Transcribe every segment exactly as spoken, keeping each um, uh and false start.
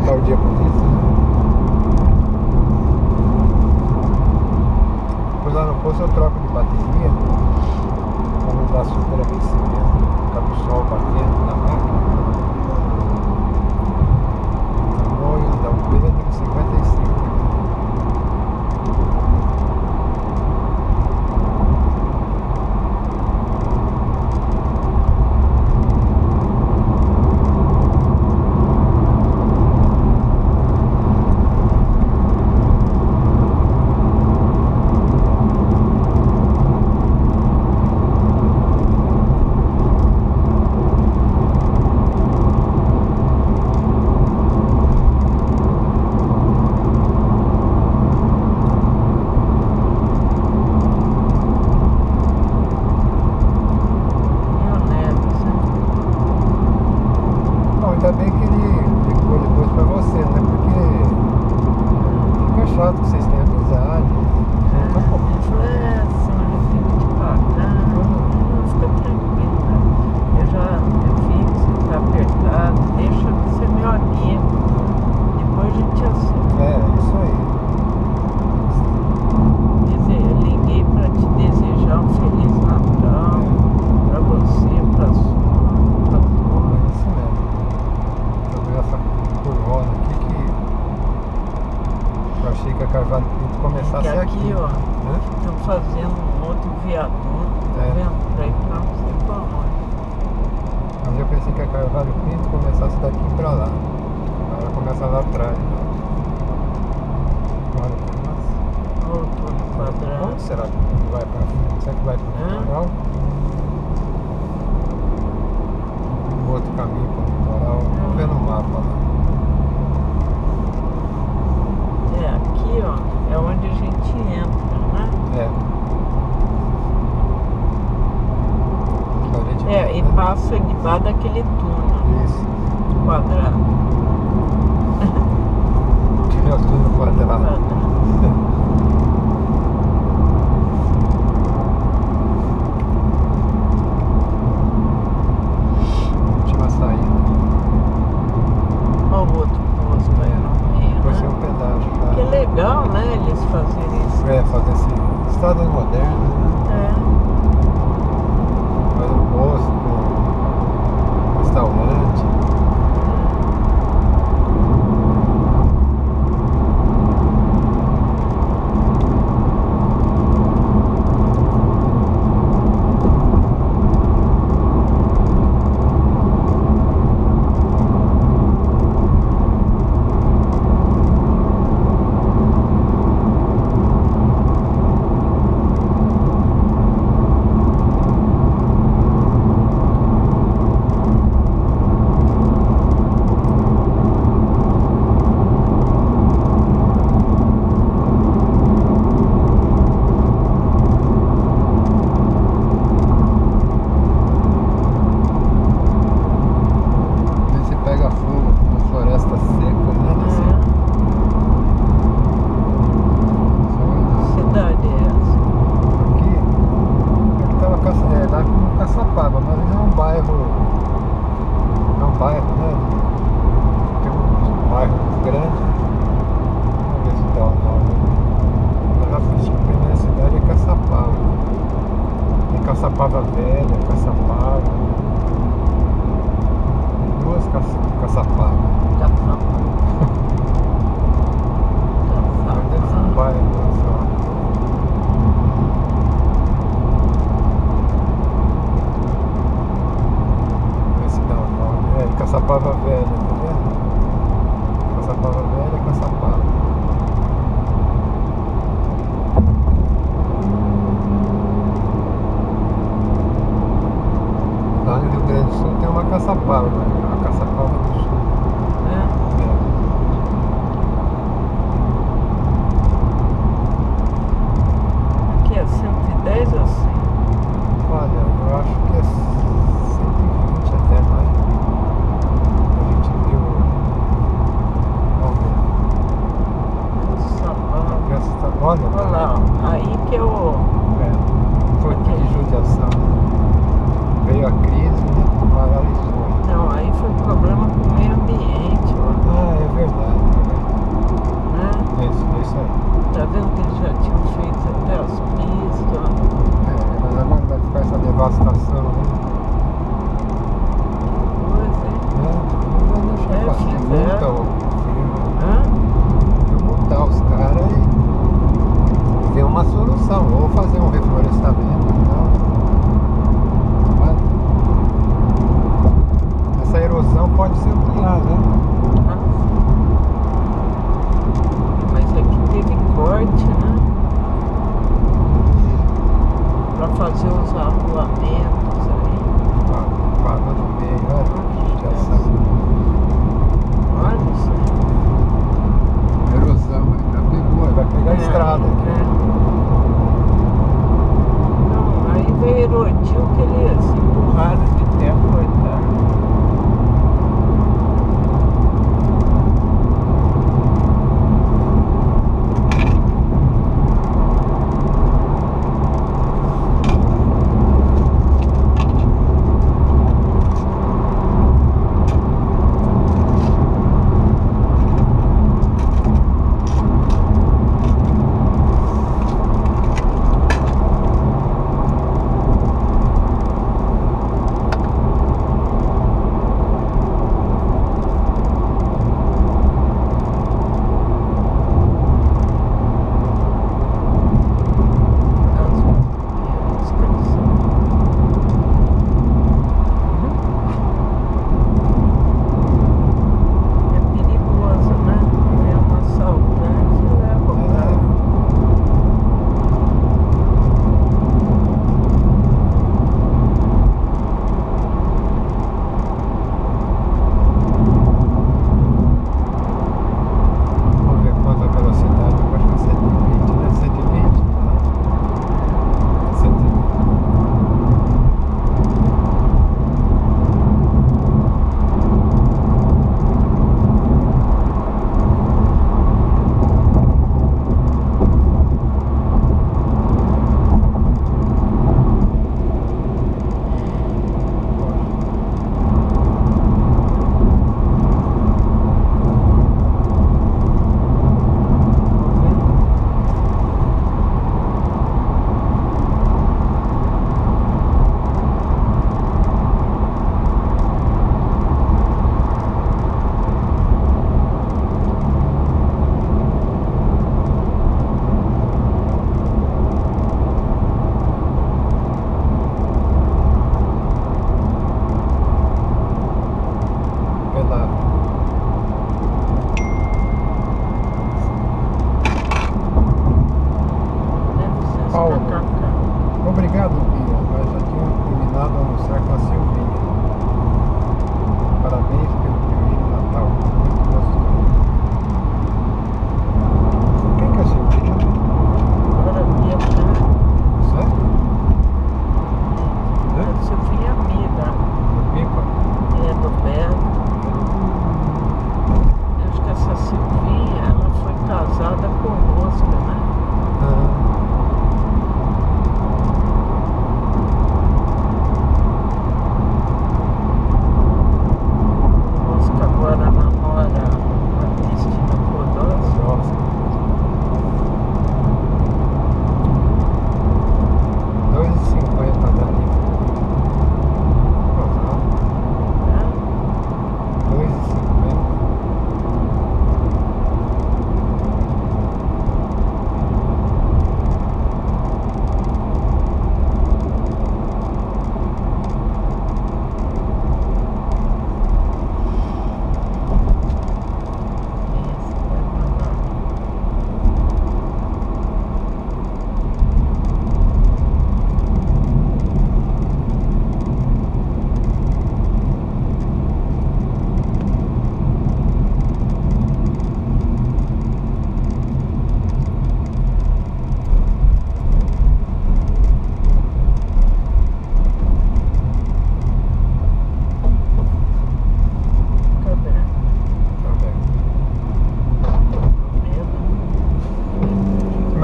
tá o dia bonito. Depois lá no posto eu troco de bateria pra não dar superaquecimento. Ficar com o sol batendo na máquina. Tamanho da U P cinquenta e cinco. Ainda bem que ele ligou depois pra você, né? Porque fica chato que vocês têm amizade. É, Tá bom. ele falou, é, senhor, eu fico te pagando. Não, fica tranquilo, né? Eu já eu vi que você tá apertado, deixa de ser meu amigo. Depois a gente assume. É, isso aí. Quer dizer, eu liguei pra te desejar um Feliz Natal pra você, pra sua, pra tua. É isso mesmo. Tô vendo essa curvona aqui que eu achei que a Carvalho Pinto começasse Que aqui. aqui, ó, Né? estão fazendo um outro viaduto, tá É. vendo? Pra ir pra não sei pra onde. Mas eu pensei que a Carvalho Pinto começasse daqui pra lá. Ela começa lá atrás. Olha que massa. Outro quadrado. Onde será que vai pra frente? Será que vai pro Hã? litoral? Um outro caminho pro litoral. Vamos ver no mapa lá. É, aqui, ó, é onde a gente entra, né? É. Que a gente É, e né? passa debaixo daquele túnel Isso. quadrado. Tinha tudo quadrado. quadrado. Última saída. Olha o outro posto aí no meio, Vai ser né? um pedágio. Tá? Que legal, né, eles fazerem isso. É, fazer esse estado moderno, né? É. Faz um posto com restaurante.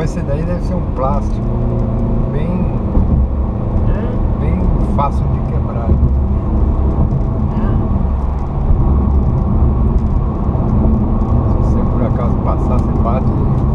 mas esse daí deve ser um plástico bem, É? bem fácil de quebrar. Se você por acaso passar, você bate e